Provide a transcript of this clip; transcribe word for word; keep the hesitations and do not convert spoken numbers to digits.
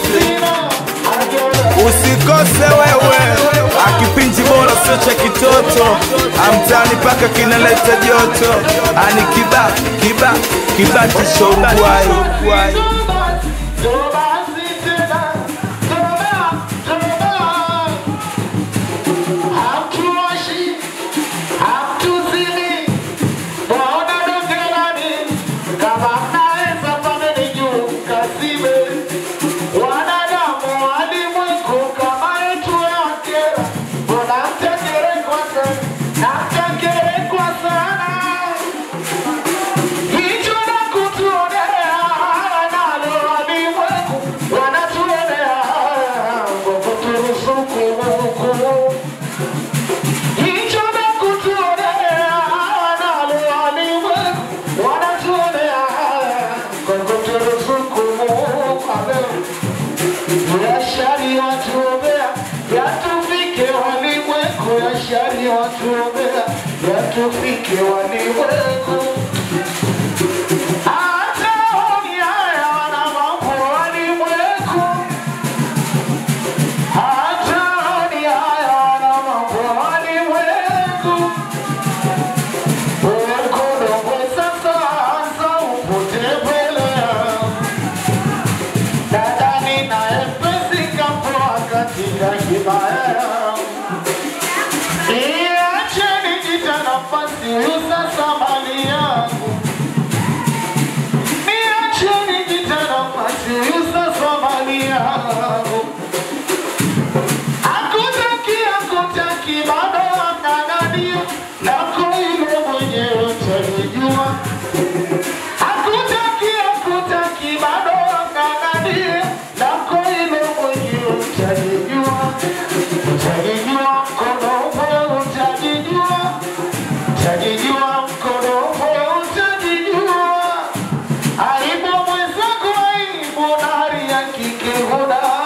Usikose wewe, akipinji bora sio cha kitoto, amtani paka kinaleta joto, ani kiba kiba kiba tisho Uruguay. Tufike walimwengu hata oni haya wana mambo walimwengu hata oni haya wana mambo walimwengu mkono kwa sasa anza upute mbele dadani na epesi kapo katika kibaya Usa samali yangu niache nijitana pasi usa samali yangu akutaki akutaki bado ananania nako ile mwenyewe utanijua akutaki akutaki bado ananania nako ile mwenyewe utanijua utanijua mkono uwe utanijua utajijua mkono uwe utajijua aibu mwenzako aibu nari ya kike huna